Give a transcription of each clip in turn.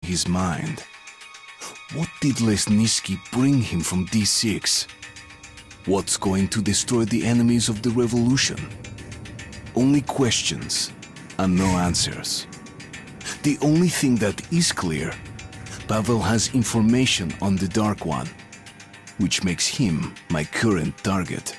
his mind. What did Lesnitsky bring him from D6? What's going to destroy the enemies of the revolution? Only questions and no answers. The only thing that is clear, Pavel has information on the Dark One, which makes him my current target.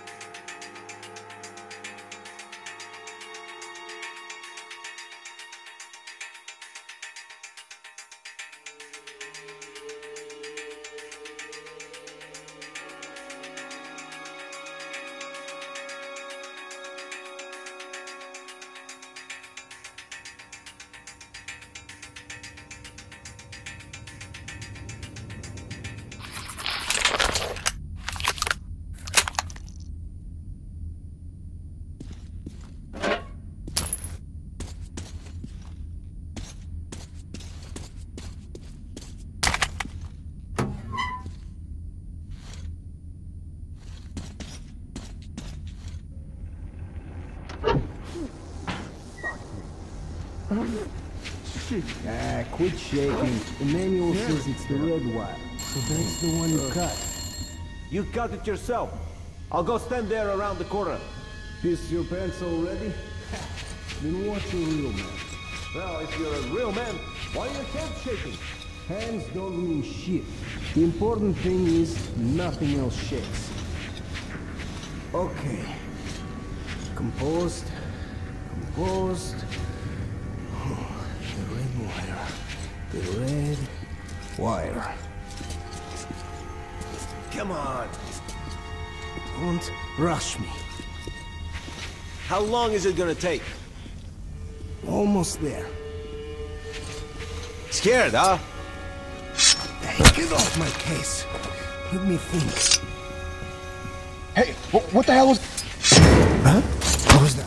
Quit shaking. The manual says it's the red wire, so that's the one you cut. You cut it yourself. I'll go stand there around the corner. Pissed your pants already? Then what's a real man? Well, if you're a real man, why are your hands shaking? Hands don't mean shit. The important thing is nothing else shakes. Okay. Composed. Composed. The red wire. The red wire. Come on. Don't rush me. How long is it gonna take? Almost there. Scared, huh? Hey, get off my case. Let me think. Hey, what the hell was... Huh? What was that?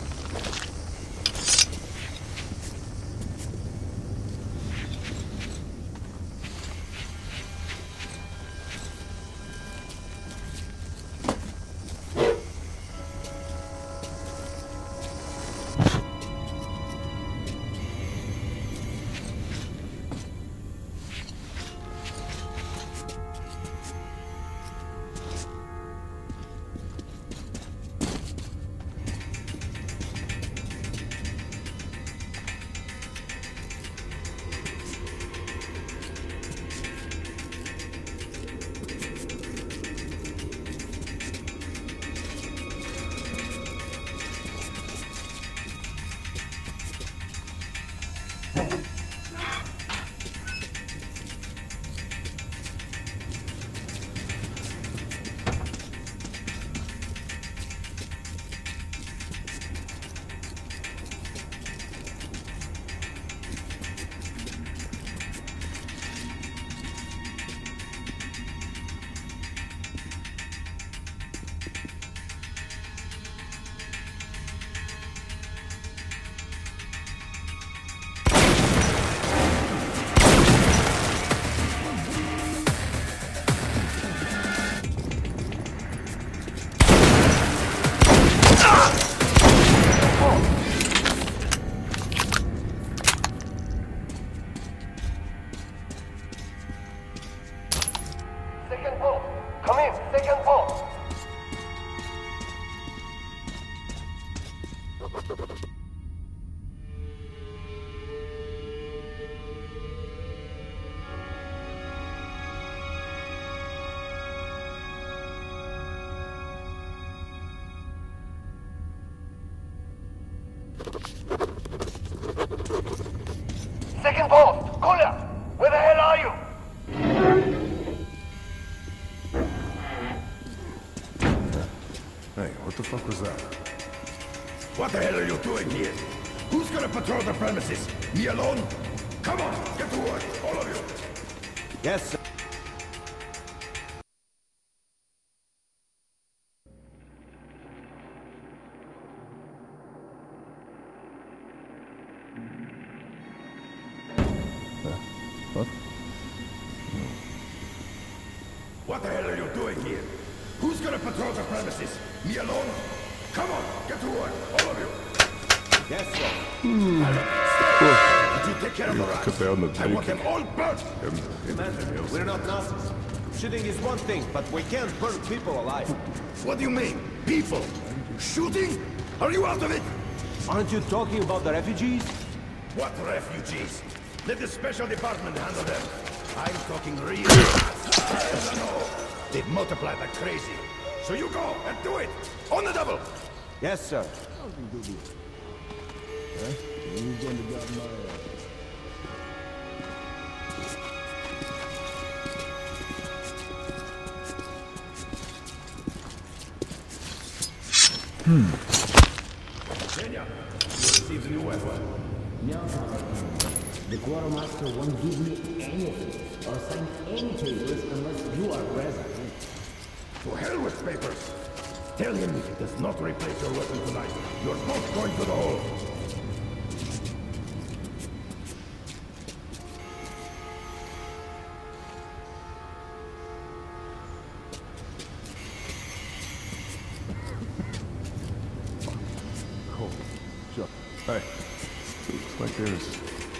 Second post! Koля! Where the hell are you? Hey, what the fuck was that? What the hell are you doing here? Who's gonna patrol the premises? Me alone? Come on, get to work, all of you! Yes, sir. What the hell are you doing here? Who's gonna patrol the premises? Me alone? Come on, get to work, all of you! Yes, sir. you take care of the rats. I want them all burnt. Commander, we're not Nazis. Shooting is one thing, but we can't burn people alive. What do you mean? People? Shooting? Are you out of it? Aren't you talking about the refugees? What refugees? Let the special department handle them. I'm talking real rats. No, they multiply like crazy. So you go and do it. On the double. Yes, sir. Who's going to grab my ass? Kenya, you received a new weapon. No, the quartermaster won't give me anything or sign any papers unless you are present. To hell with papers. Tell him if he does not replace your weapon tonight, you're both going to the hole. Hey, looks like there's...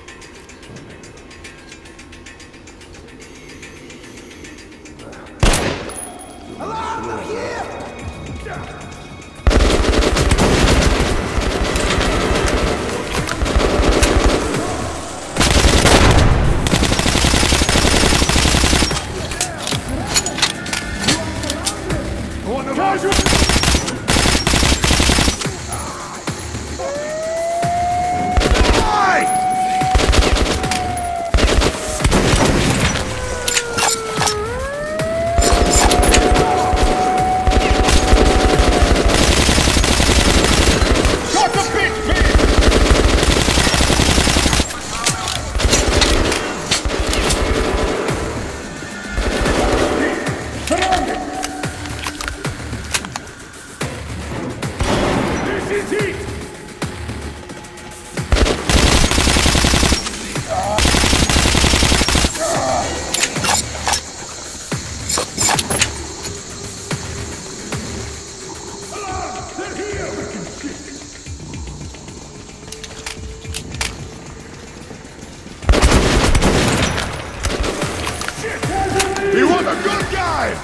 He was a good guy!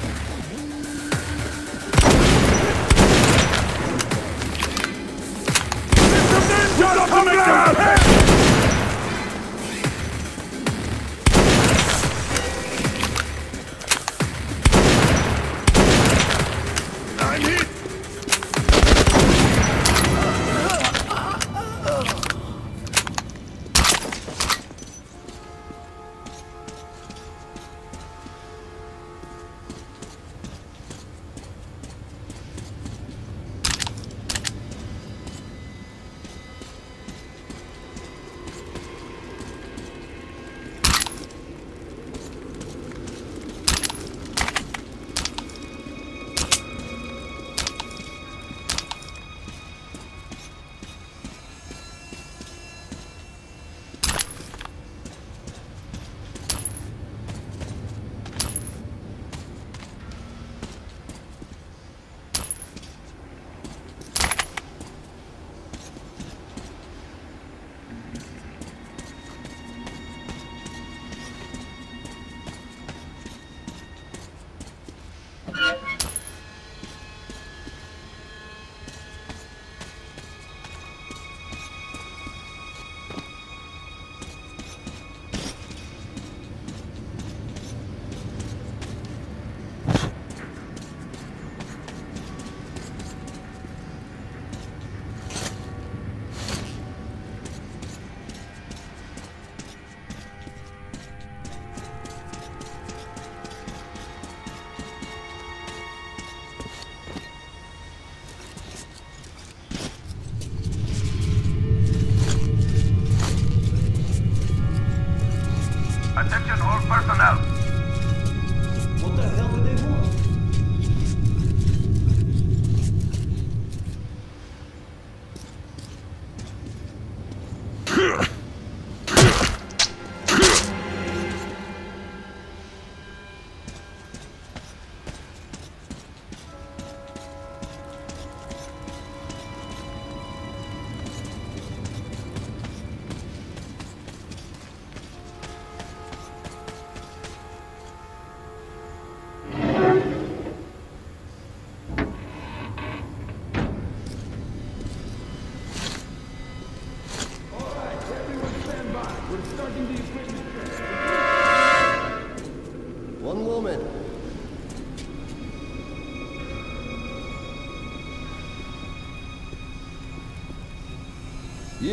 I'm hit! Attention all personnel. What the hell do they want?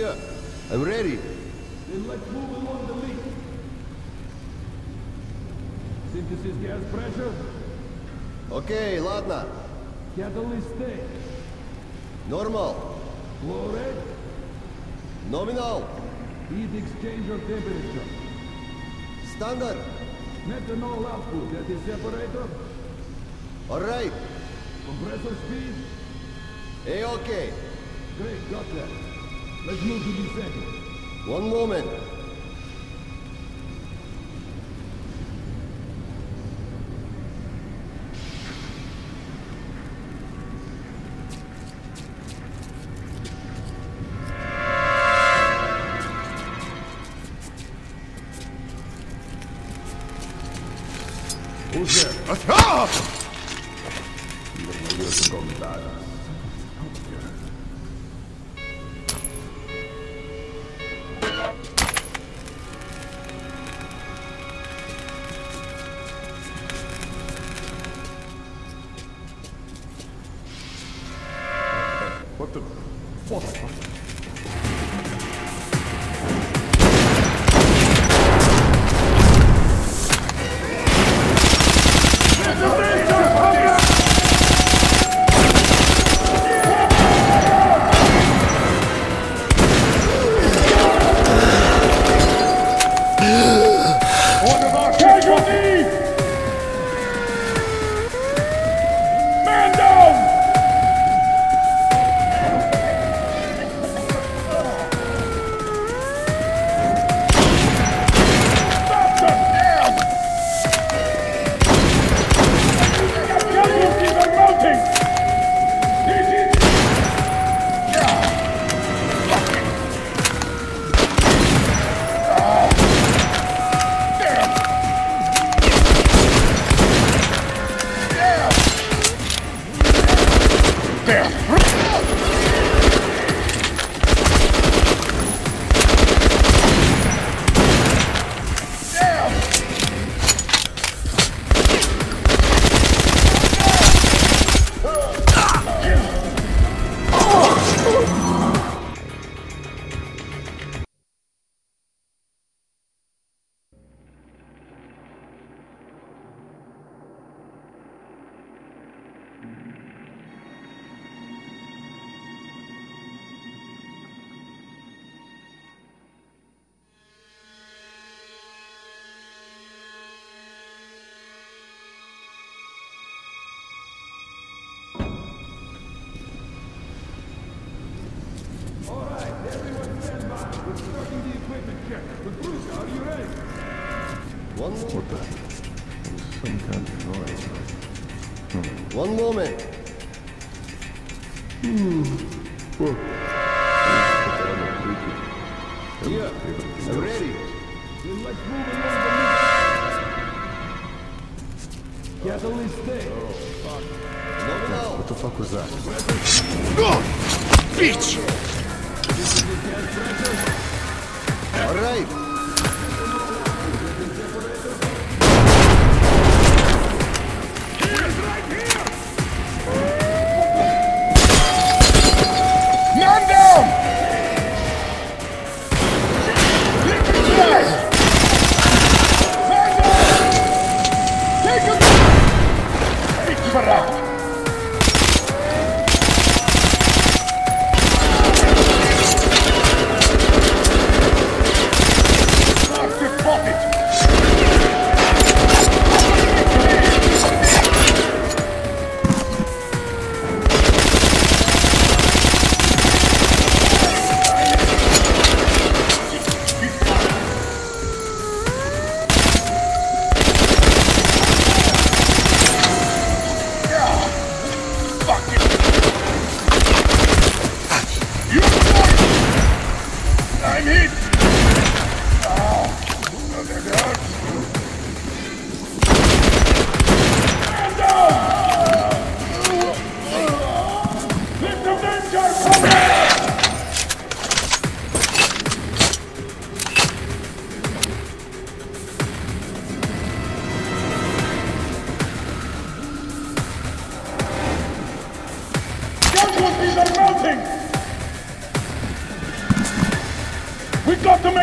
Yeah, I'm ready. Then let's move along the leak. Synthesis gas pressure. Okay, ладно. Catalyst state. Normal. Flow rate. Nominal. Heat exchanger temperature. Standard. Methanol output at the separator. Alright. Compressor speed. Okay. Great, got that. Let's move to the second. One moment. Who's there? What the fuck? What the? Some kind of noise. One moment. Here, I'm ready. Then let's move along the catalyst state. Nominal. What the fuck was that? Bitch! All right.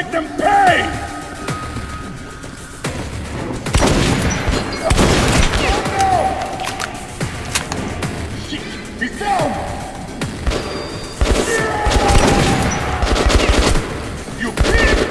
make them pay! He's down! You pig!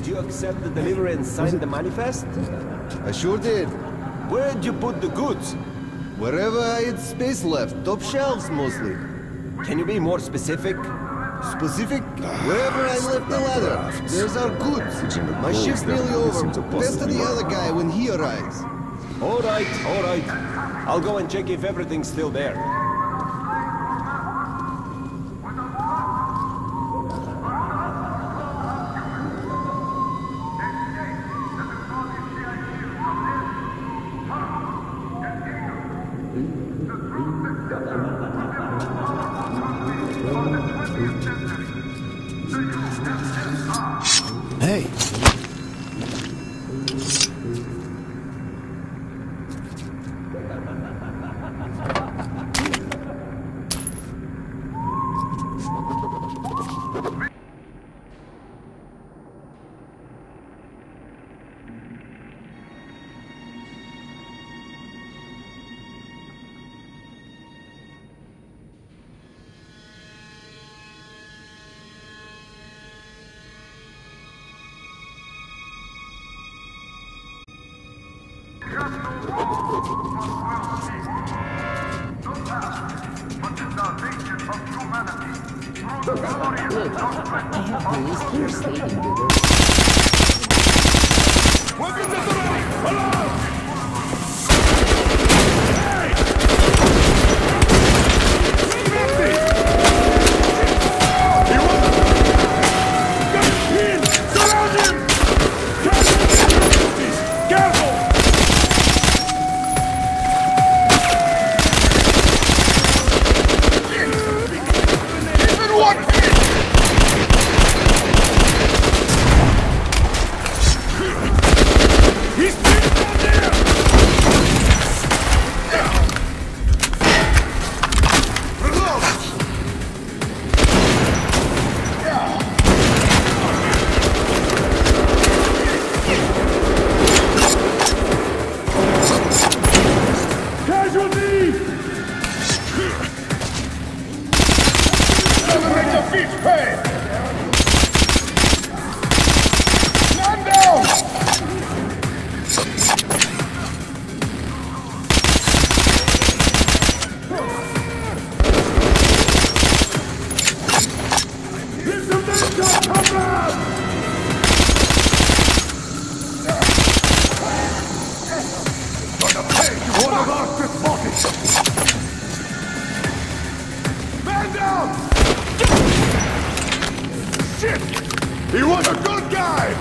you accept the delivery and sign the manifest? I sure did. Where did you put the goods? Wherever I had space left, top shelves mostly. Can you be more specific? Specific? Wherever I left the ladder, there's our goods. My shift's nearly over. Best of the other guy when he arrives. All right, all right. I'll go and check if everything's still there. Hey! I have news here stating that He was a good guy!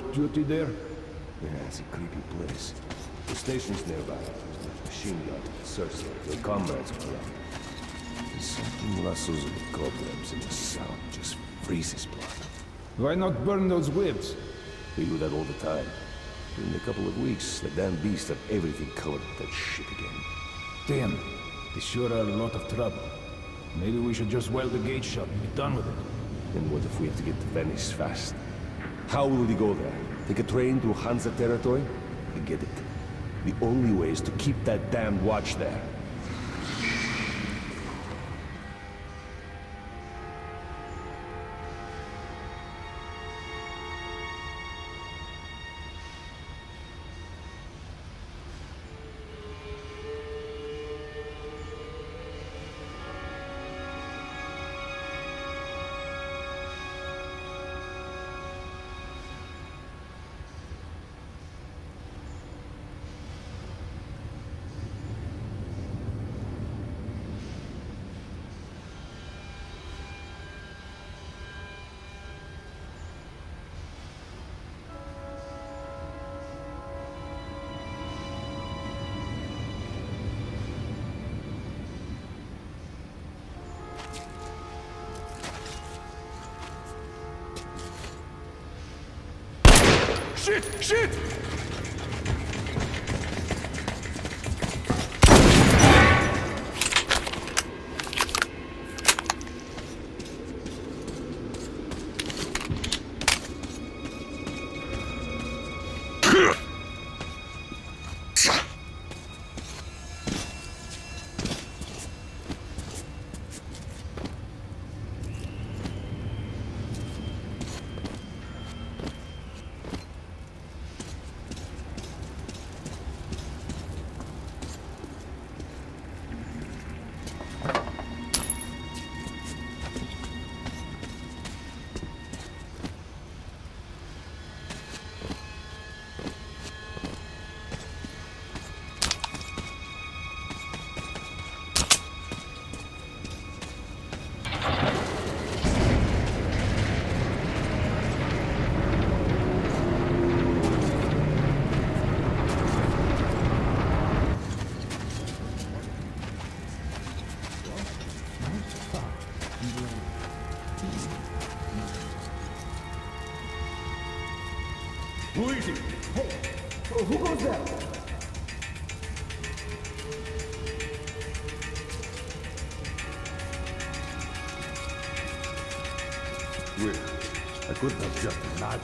duty there? Yeah, it's a creepy place. The station's nearby. Machine gun, search there. Your comrades are around. There's something rustles of the cobwebs and the sound just freezes blood. Why not burn those whips? We do that all the time. In a couple of weeks, the damn beasts have everything covered with that shit again. Damn, they sure are a lot of trouble. Maybe we should just weld the gate shut and be done with it. Then what if we have to get to Venice fast? How will we go there? Take a train through Hansa territory? Forget it. The only way is to keep that damned watch there. Shit! Shit! Luigi! Hey! Who goes there? Wait, I couldn't have just imagined.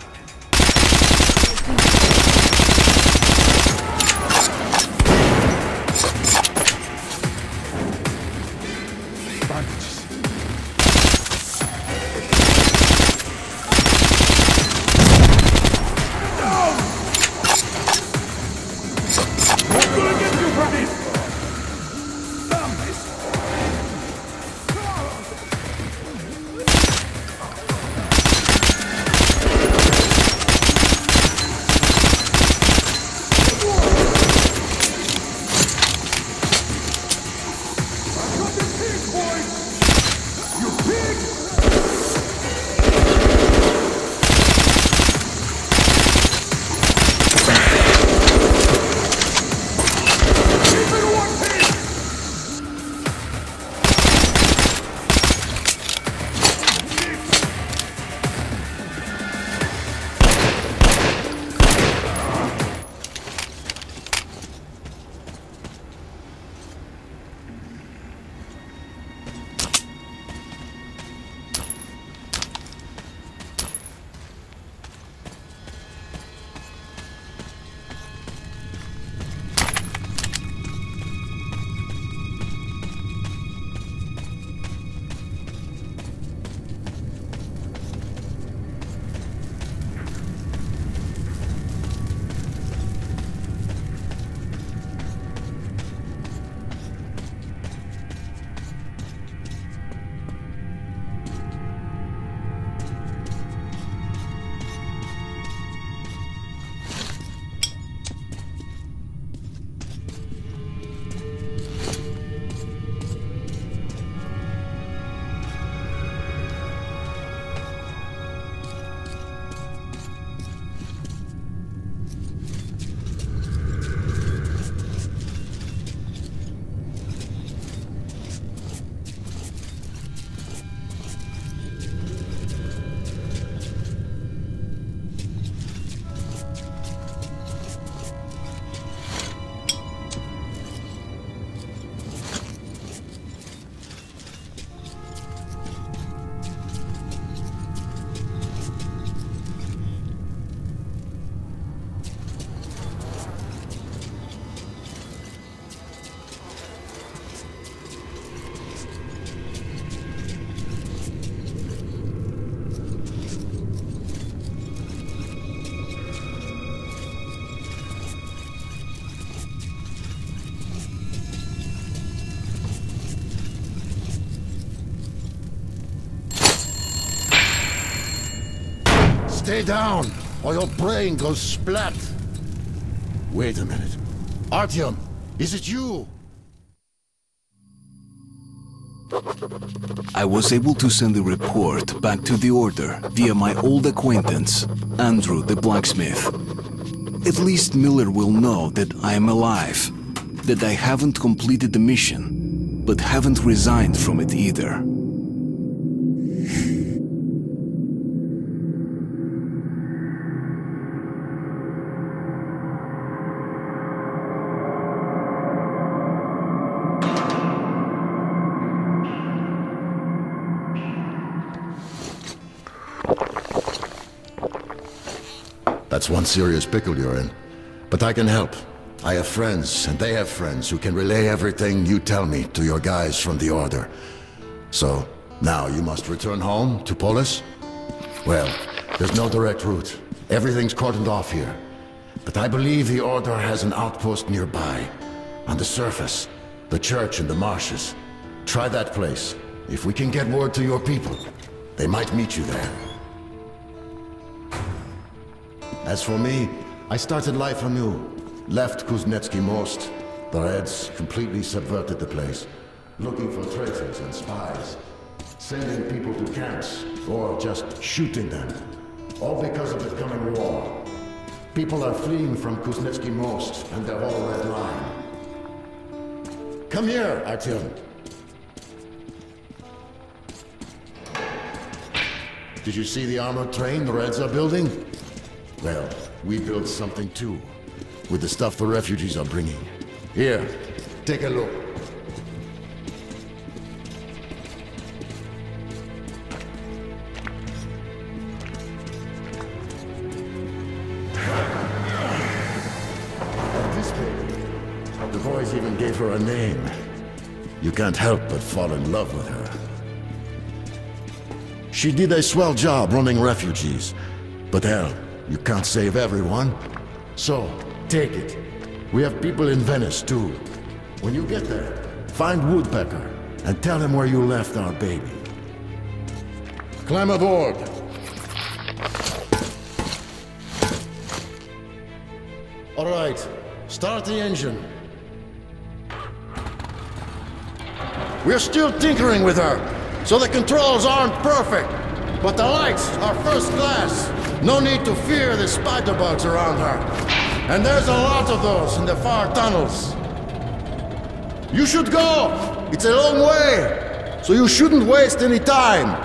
Stay down, or your brain goes splat. Wait a minute. Artyom, is it you? I was able to send a report back to the Order via my old acquaintance, Andrew the blacksmith. At least Miller will know that I am alive, that I haven't completed the mission, but haven't resigned from it either. That's one serious pickle you're in. But I can help. I have friends, and they have friends who can relay everything you tell me to your guys from the Order. So, now you must return home to Polis? Well, there's no direct route. Everything's cordoned off here. But I believe the Order has an outpost nearby. On the surface. The church in the marshes. Try that place. If we can get word to your people, they might meet you there. As for me, I started life anew. Left Kuznetsky Most. The Reds completely subverted the place. Looking for traitors and spies. Sending people to camps, or just shooting them. All because of the coming war. People are fleeing from Kuznetsky Most and their whole Red Line. Come here, Artyom. Did you see the armored train the Reds are building? Well, we built something too, with the stuff the refugees are bringing. Here, take a look. This baby, the boys even gave her a name. You can't help but fall in love with her. She did a swell job running refugees, but hell, you can't save everyone. So, take it. We have people in Venice, too. When you get there, find Woodpecker and tell him where you left our baby. Climb aboard. All right, start the engine. We're still tinkering with her, so the controls aren't perfect, but the lights are first class. No need to fear the spider bugs around her. And there's a lot of those in the far tunnels. You should go! It's a long way, so you shouldn't waste any time.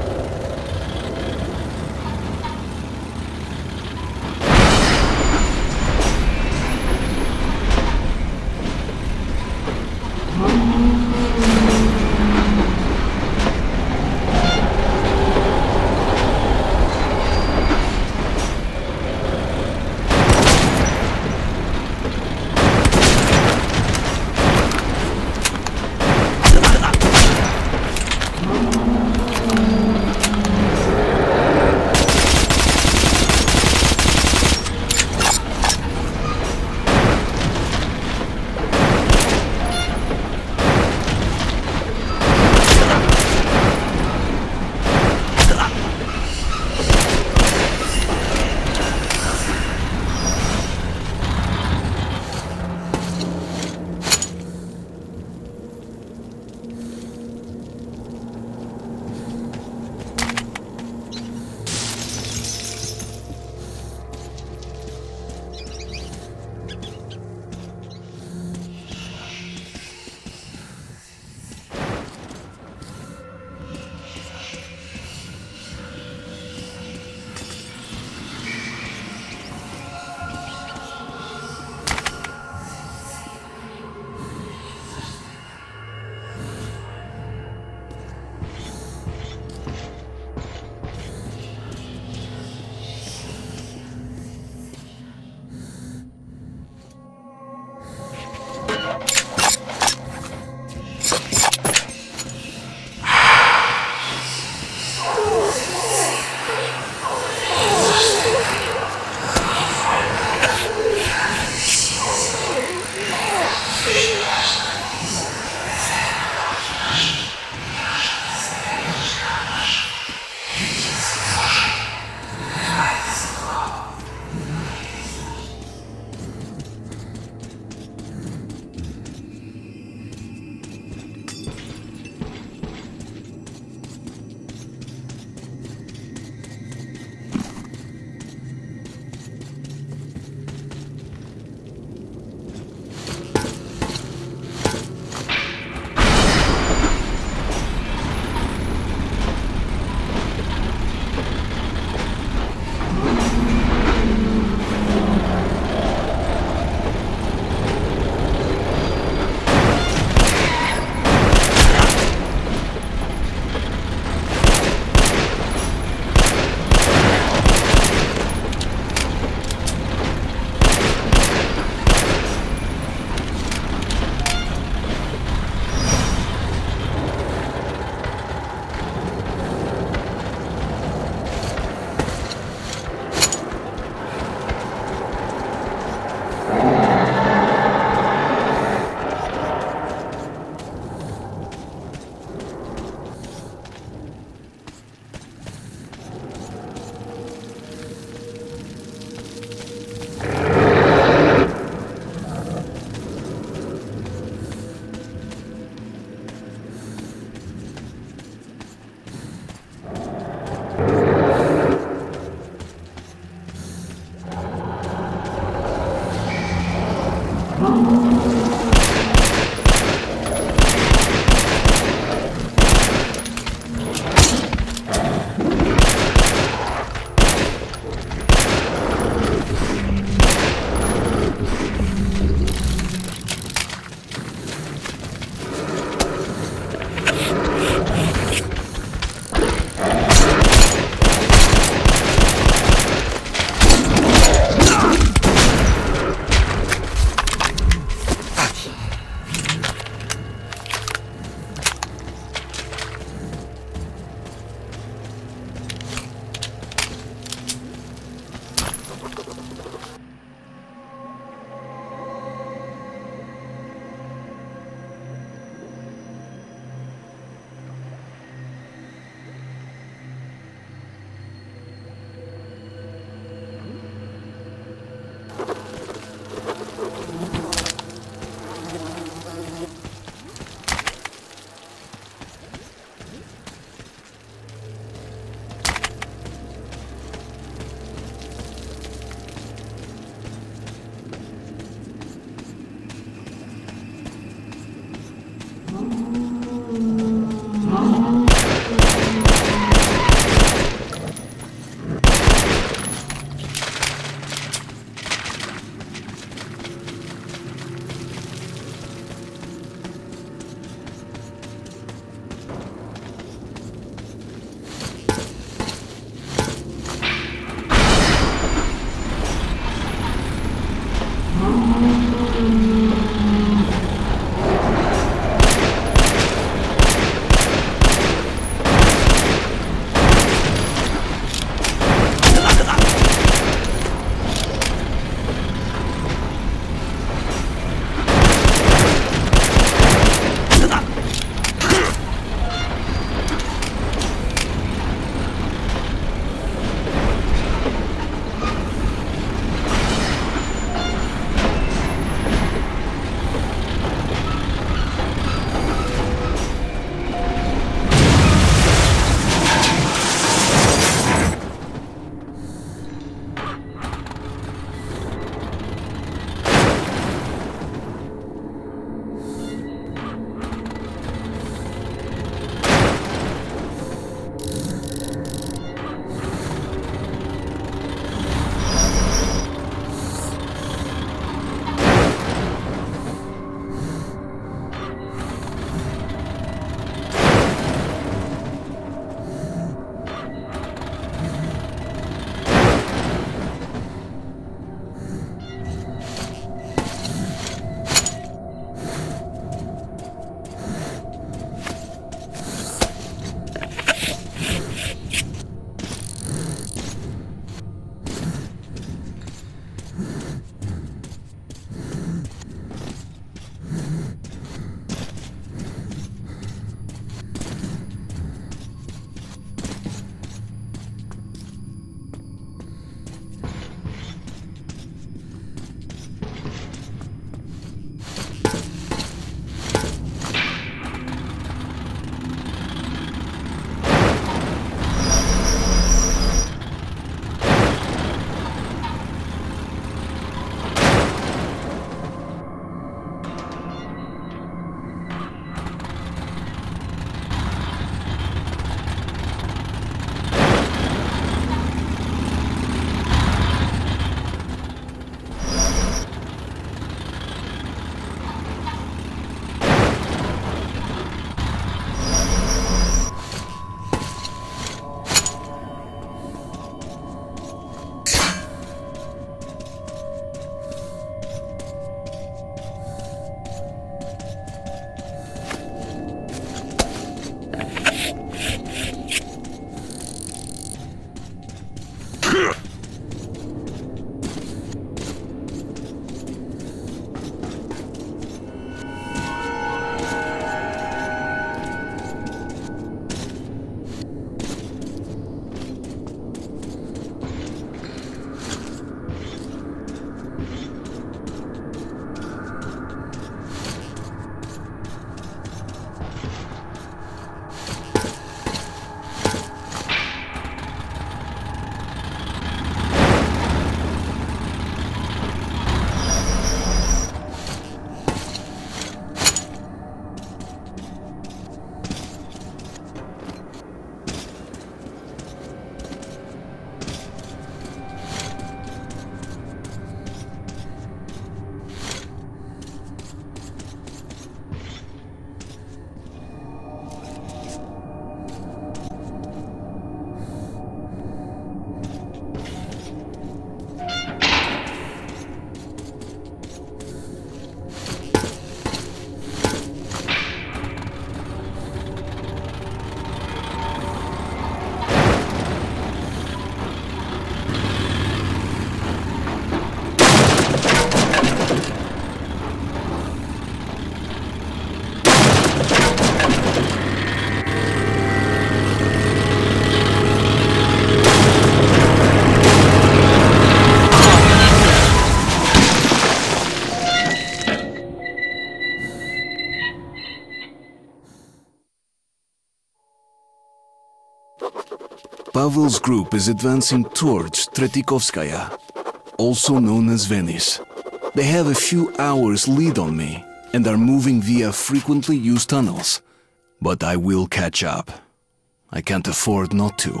Pavel's group is advancing towards Tretikovskaya, also known as Venice. They have a few hours lead on me and are moving via frequently used tunnels. But I will catch up. I can't afford not to.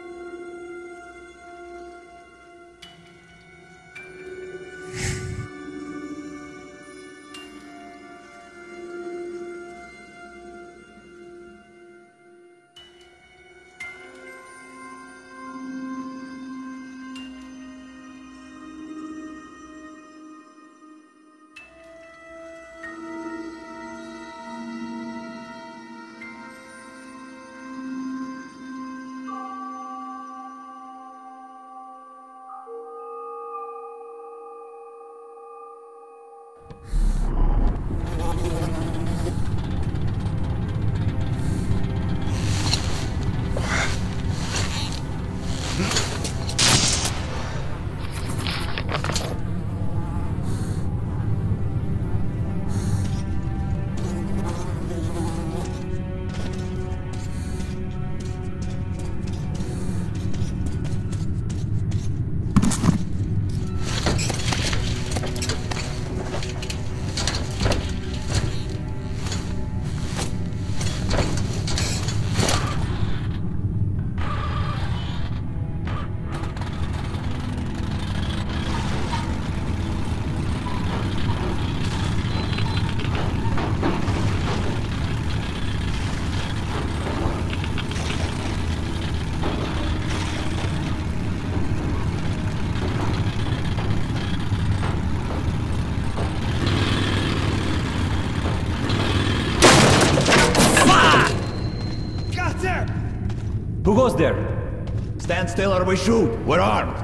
Who goes there? Stand still or we shoot. We're armed.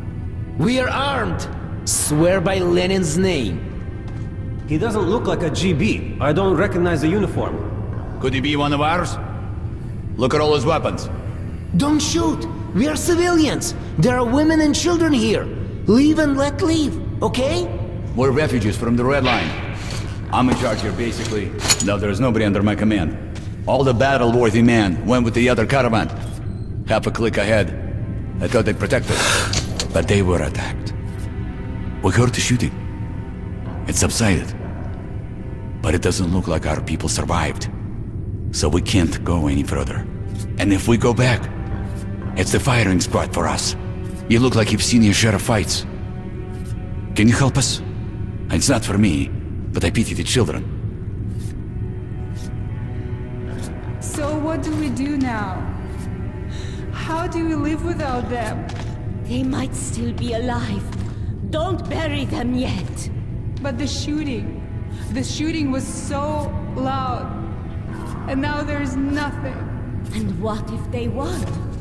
We are armed. Swear by Lenin's name. He doesn't look like a GB. I don't recognize the uniform. Could he be one of ours? Look at all his weapons. Don't shoot. We are civilians. There are women and children here. Leave and let leave, okay? We're refugees from the Red Line. I'm in charge here, basically. No, there's nobody under my command. All the battle-worthy men went with the other caravan. Half a click ahead. I thought they'd protect us. But they were attacked. We heard the shooting. It subsided. But it doesn't look like our people survived. So we can't go any further. And if we go back, it's the firing spot for us. You look like you've seen your share of fights. Can you help us? It's not for me, but I pity the children. So what do we do now? How do we live without them? They might still be alive. Don't bury them yet. But the shooting was so loud. And now there's nothing. And what if they won?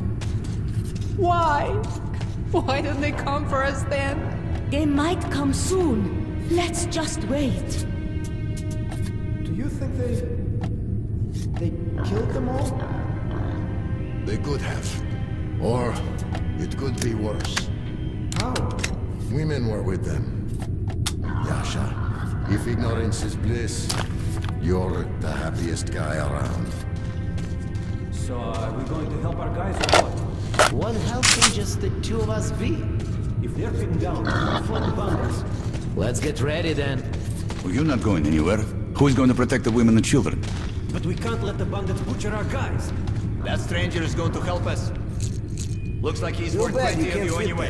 Why? Why don't they come for us then? They might come soon. Let's just wait. Do you think they killed them all? They could have. Or it could be worse. How? Women were with them. Yasha, if ignorance is bliss, you're the happiest guy around. So, are we going to help our guys or what? What help can just the two of us be? If they're pinned down, we'll fight the bandits. Let's get ready then. Well, you're not going anywhere. Who's going to protect the women and children? But we can't let the bandits butcher our guys. That stranger is going to help us. Looks like he's worth plenty of you anyway.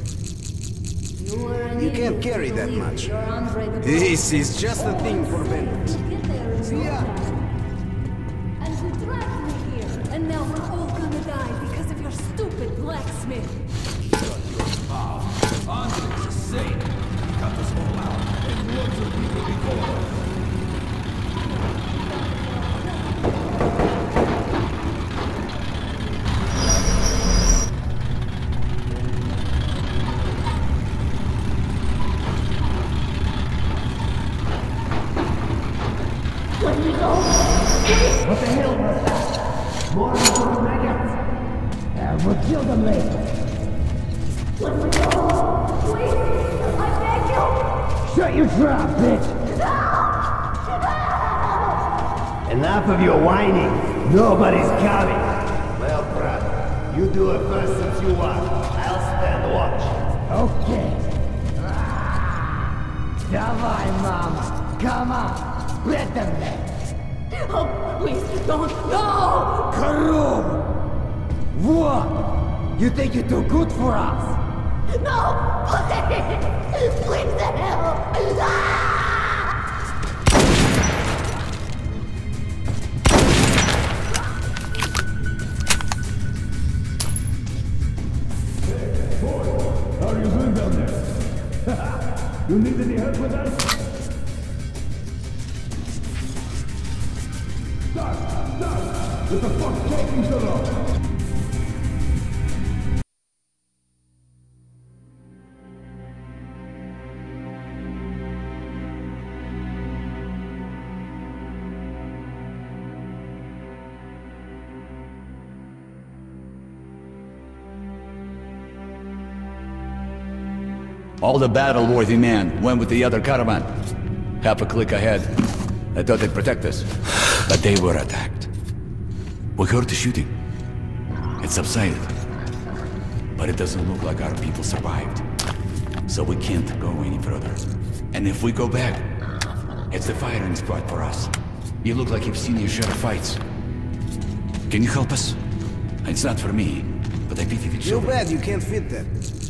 You can't carry that much. This is just a thing for bandits. Yeah. And you dragged me here, and now we're all gonna die because of your stupid blacksmith. Andre is insane. He cut us all out, and loads of people before. What the hell was that? More little maggots. We'll kill them later. Let me go! Please! I beg you! Shut your trap, bitch! Enough of your whining. Nobody's coming. Well, brother, You do it first since you won. I'll stand watch. Okay. Давай, mama. Come on. Let them let. Oh, please, don't. No! Корова! What? You think you're too good for us? No! Please! Please, the hell! Ah! How are you doing down there? You need any help with that? Stop! What the fuck's taking so long? All the battle-worthy men went with the other caravan. Half a click ahead. I thought they'd protect us, but they were attacked. We heard the shooting. It subsided. But it doesn't look like our people survived. So we can't go any further. And if we go back, it's the firing spot for us. You look like you've seen your share of fights. Can you help us? It's not for me, but I pity the Too children. bad you can't fit them.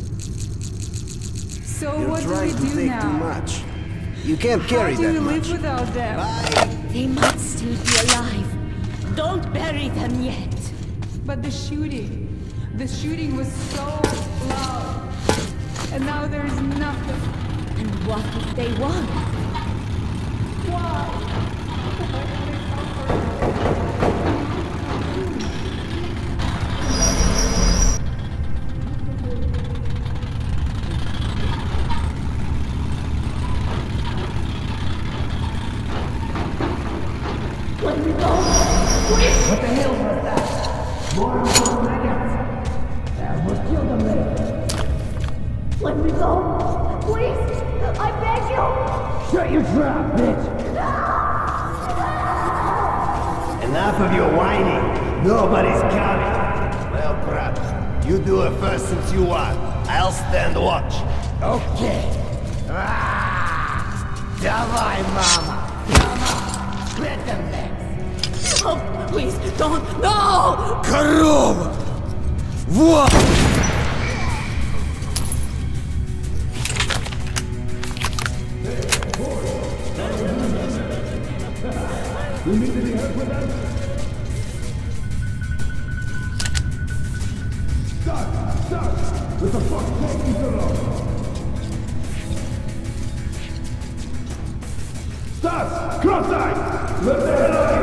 So You're what do we trying to do take now? too much. You can't carry How do that we live much. without them? They might still be alive. Don't bury them yet. But the shooting was so loud. And now there's nothing. And what if they won? Why? Let me go! Please! What the hell was that? More maggots. We'll kill them later. Let me go! Please! I beg you! Shut your trap, bitch! Enough of your whining. Nobody's coming. Well, brother, you do it first since you won. I'll stand watch. Okay. Давай, mama. Come on. Let them next. Oh, please, don't. No! Корова! Вот! You need any help with that? Stop! What the fuck's taking so long? Stop! Cross-eyed! Let the hell out of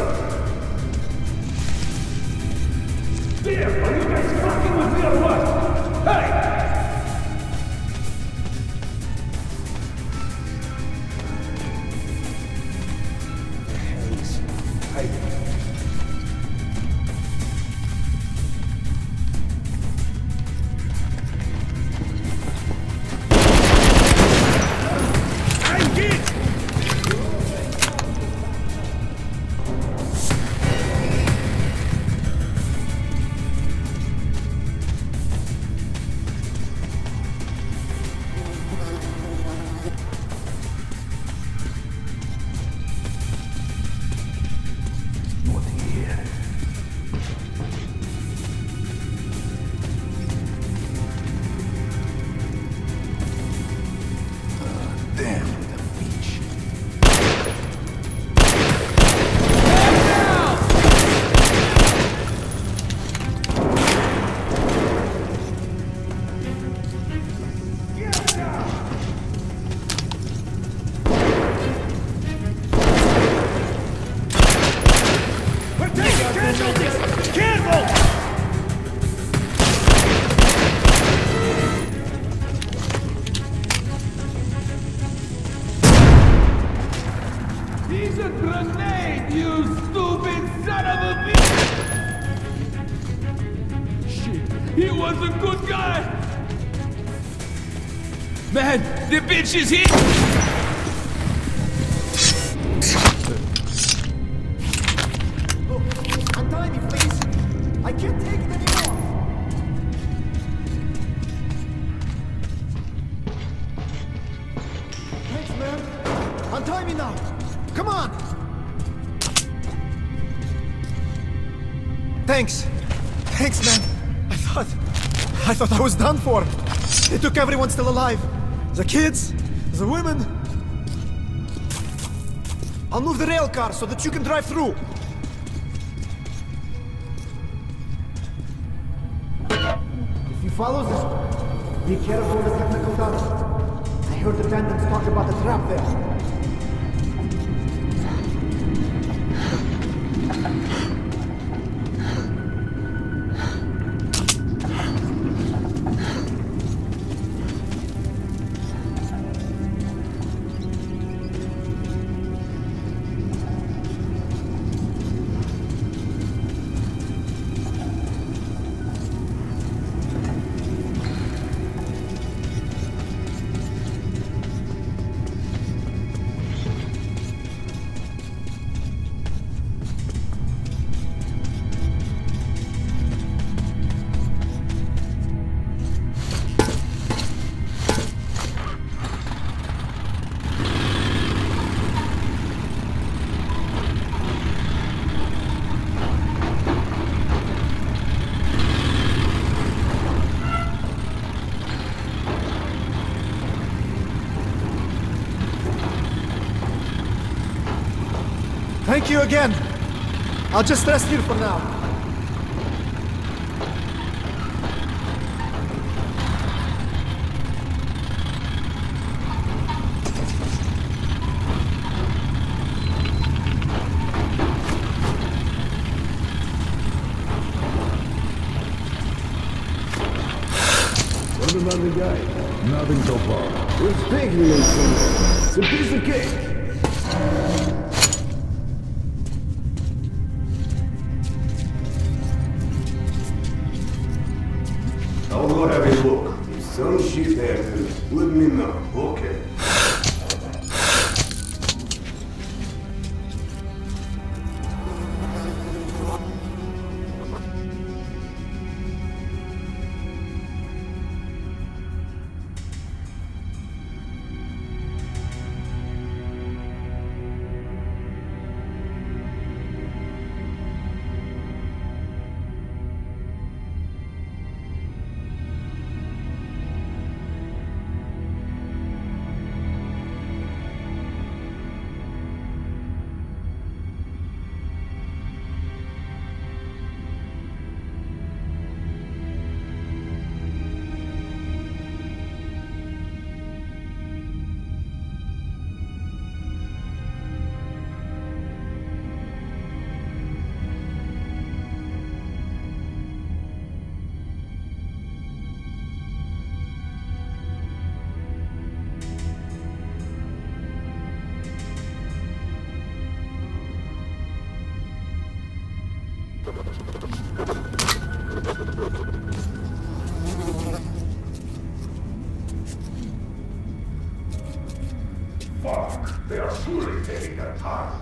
here! Damn, are you guys fucking with me or what? Hey! He's a grenade, you stupid son of a bitch! Shit, he was a good guy! Man, the bitch is hit! Untie me, please! I can't take it anymore! me now! Come on! Thanks! Thanks, man! I thought I was done for! They took everyone still alive! The kids, the women... I'll move the rail car so that you can drive through! If you follow this one, be careful of the technical tunnel. I heard the Phantoms talk about the trap there. Thank you again. I'll just rest here for now. What about the guy? Nothing so far. We're taking him somewhere. It's a piece of cake. I'll go have a look. If some shit happens, let me know, okay? Fuck, they are surely taking their time.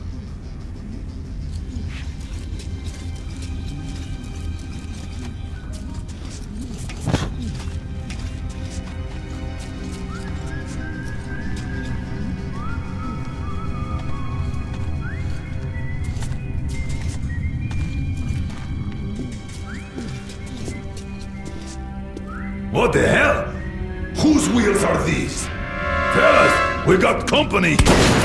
What the hell? Whose wheels are these? Fellas, we got company!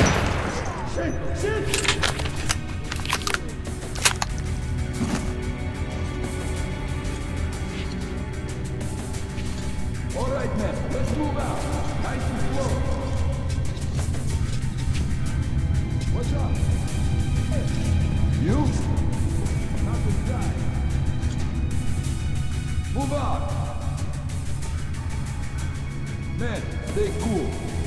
All right, men, let's move out. Nice and slow. What's up? You? Not inside. Move out. Men, stay cool.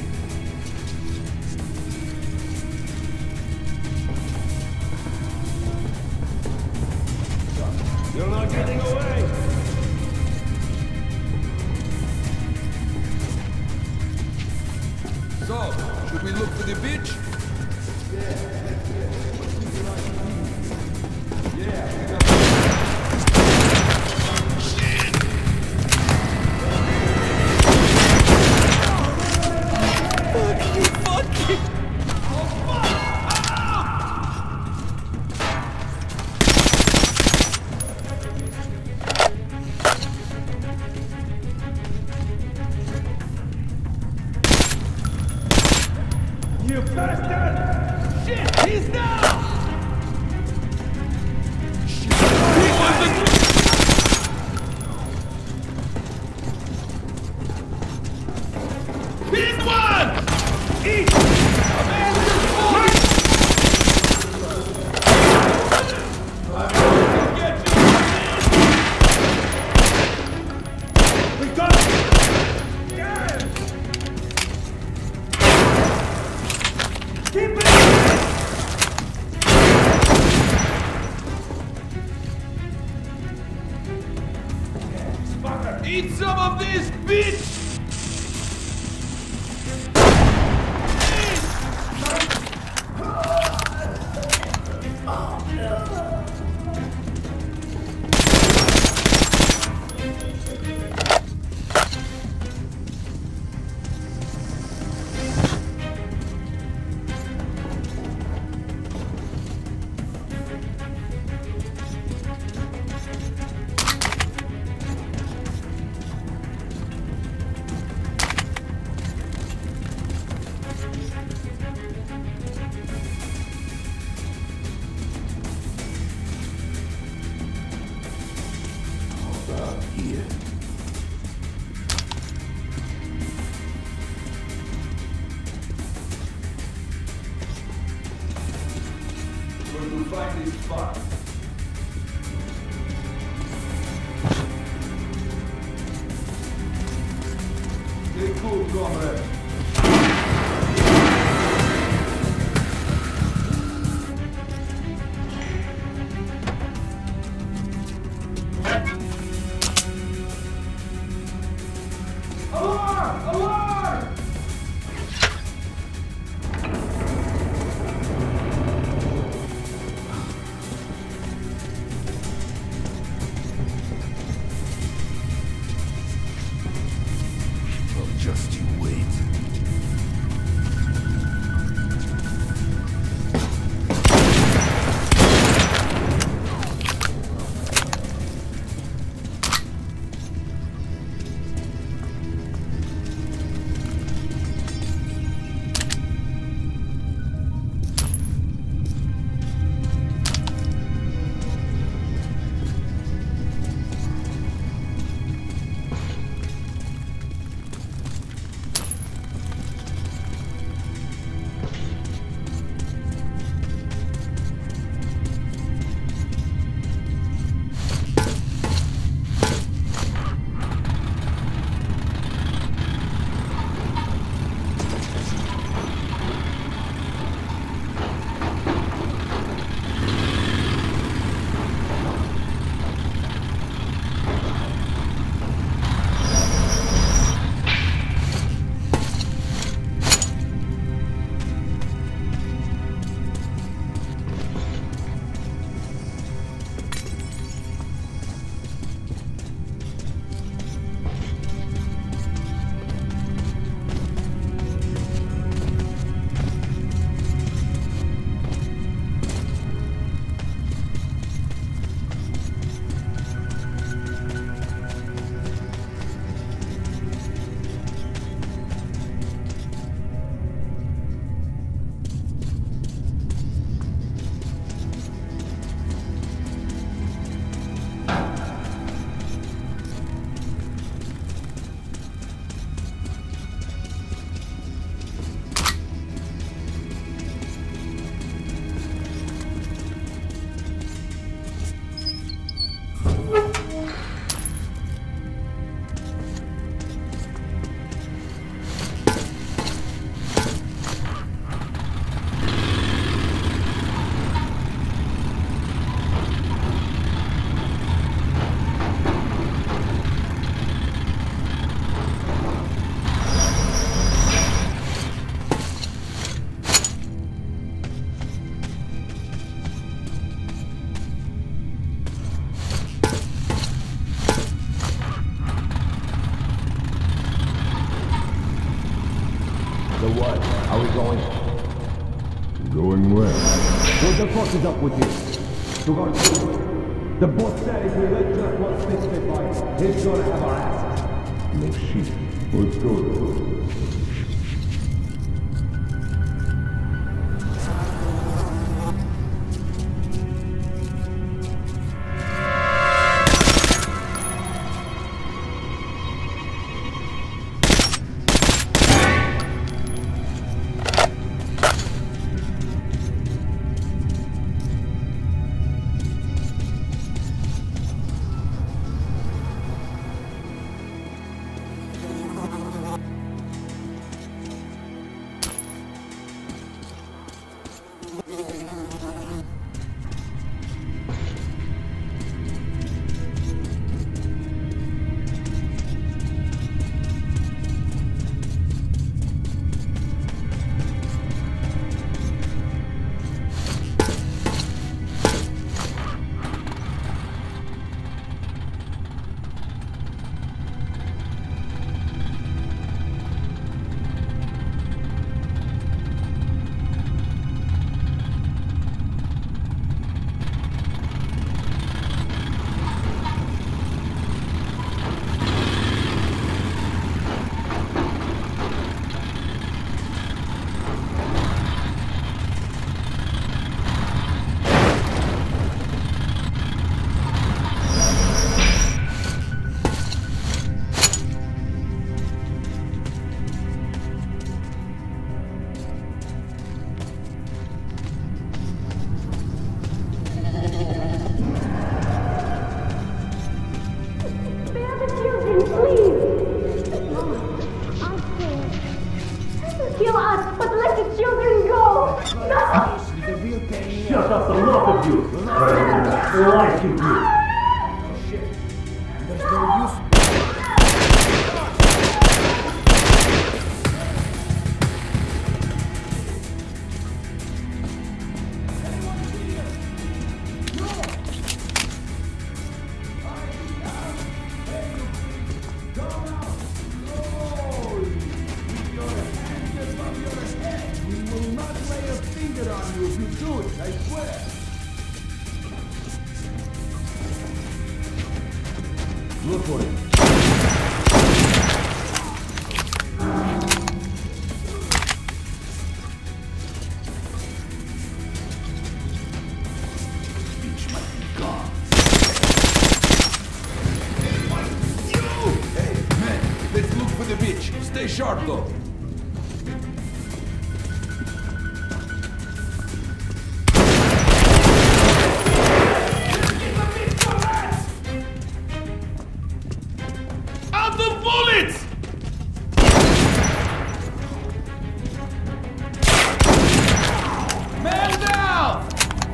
You're not getting away! So, should we look for the beach? Yeah, we got... Fuck you! Eat some of this, bitch! Find this spot. Stay cool, comrade. Alarm! Alarm! Just you wait. So what? How we going? Going well. What the fuck is up with you? To guard the boss said if we let just one stick fight, he's gonna have our asses. No shit. Let's go. like you do. There's no use. Look for it. Beach might be gone. Hey, man, let's look for the beach. Stay sharp, though. Out of bullets! Man down!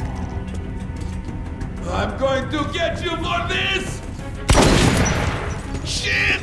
I'm going to get you for this! Shit!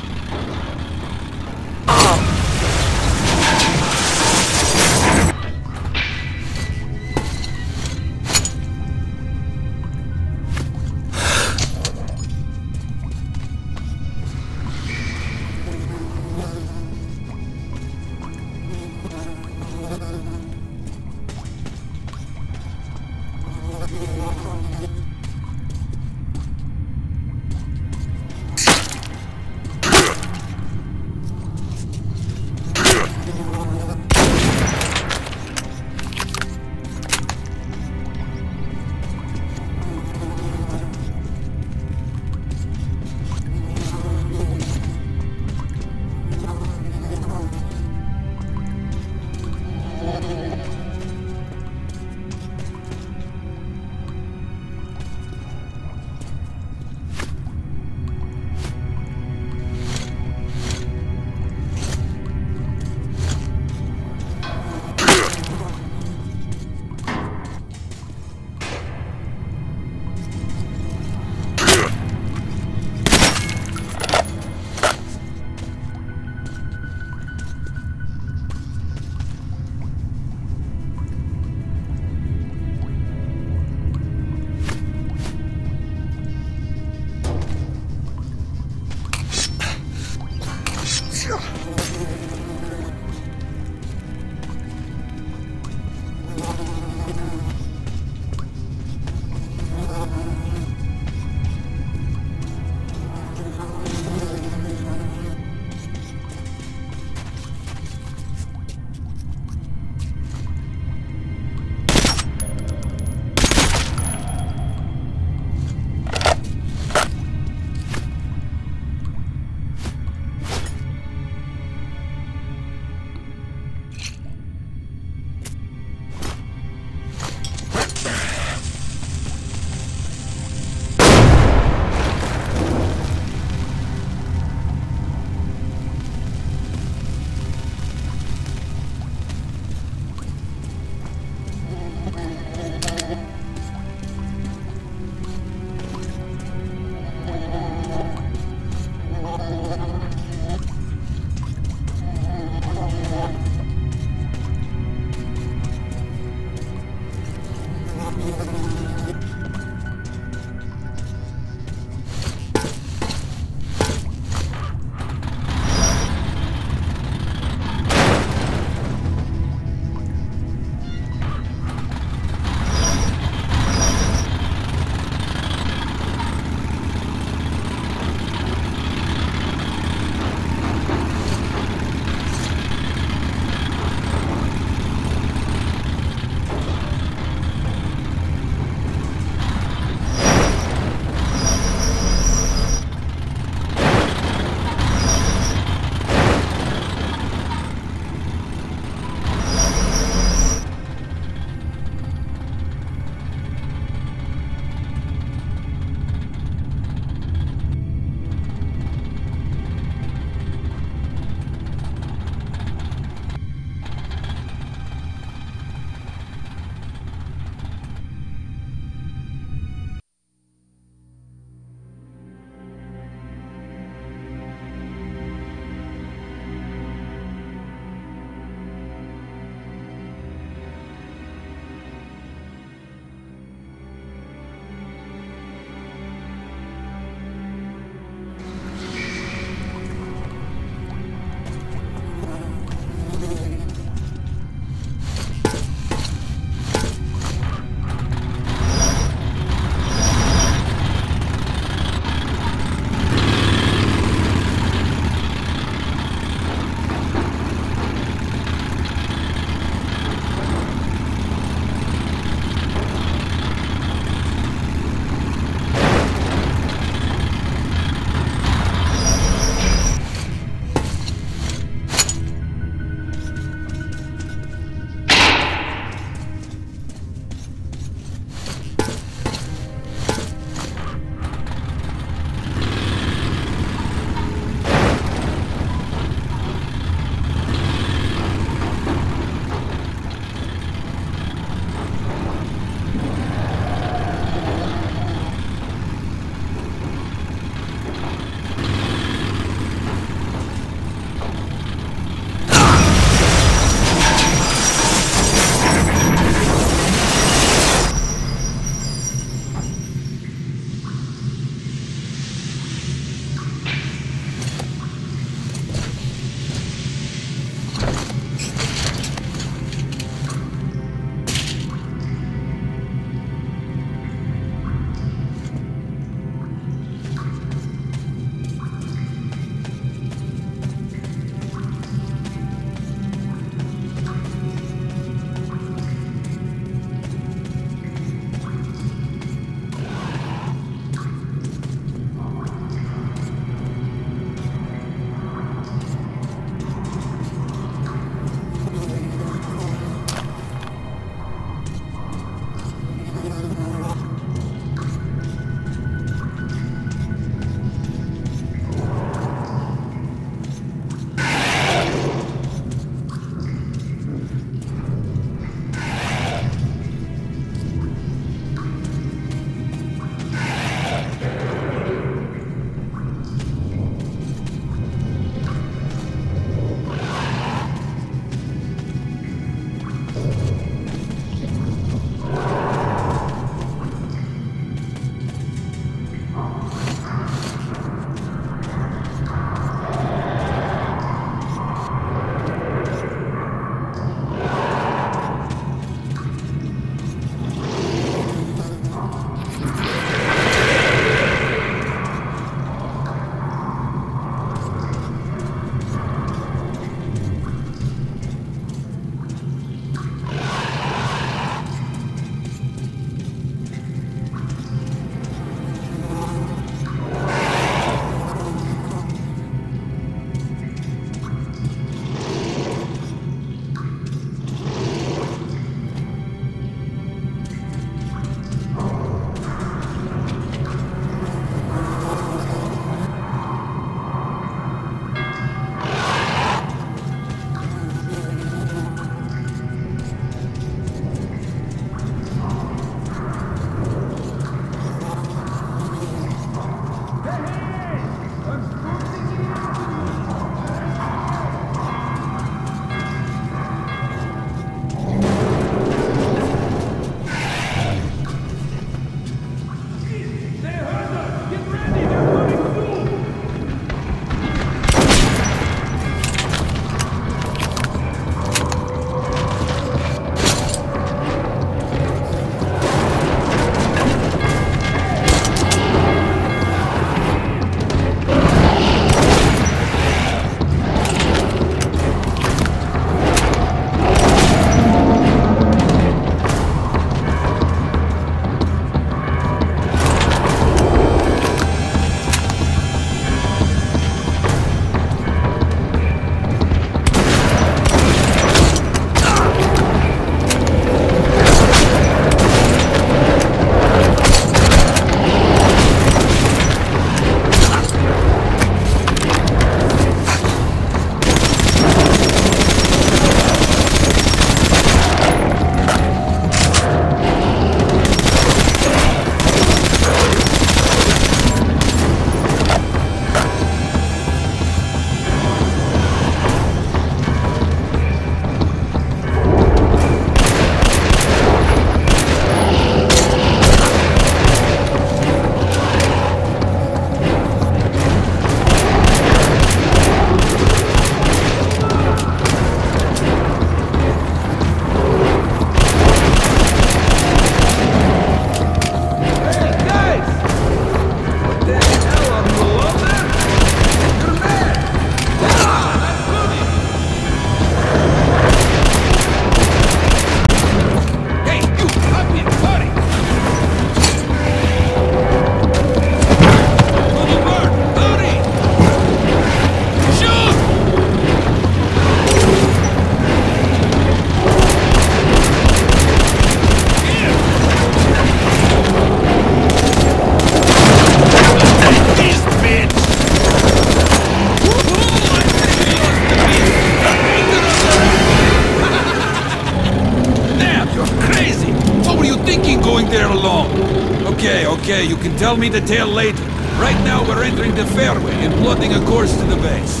Okay, you can tell me the tale later. Right now we're entering the fairway and plotting a course to the base.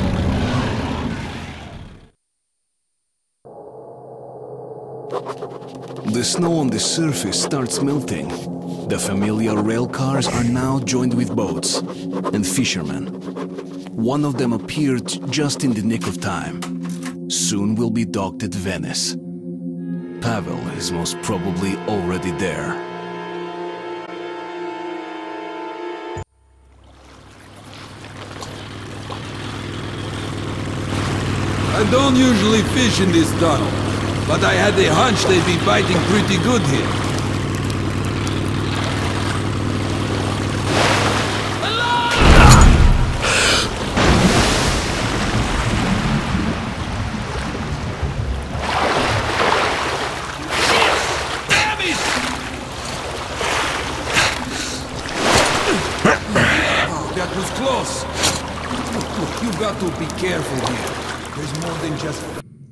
The snow on the surface starts melting. The familiar rail cars are now joined with boats and fishermen. One of them appeared just in the nick of time. Soon we'll be docked at Venice. Pavel is most probably already there. I don't usually fish in this tunnel, but I had a hunch they'd be biting pretty good here. Oh, that was close. Look, you got to be careful here. There's more than just...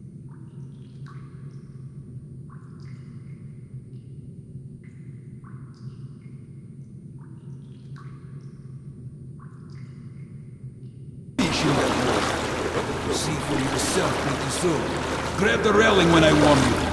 fish in that water. You'll see for yourself pretty soon. Grab the railing when I warn you.